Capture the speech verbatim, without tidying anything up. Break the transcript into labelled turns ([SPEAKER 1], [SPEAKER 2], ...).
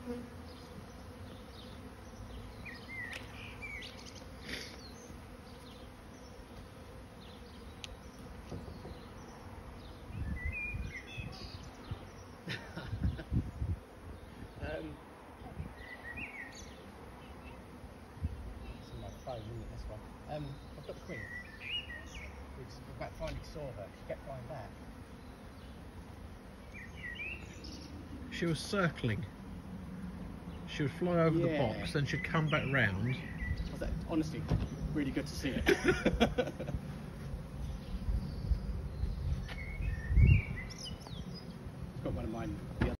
[SPEAKER 1] Um, I've got the queen. Which we're about finally saw her. She kept flying back.
[SPEAKER 2] She was circling. She would fly over
[SPEAKER 1] Yeah.
[SPEAKER 2] the box, then she'd come back round.
[SPEAKER 1] Was that, honestly, really good to see it. Got one of mine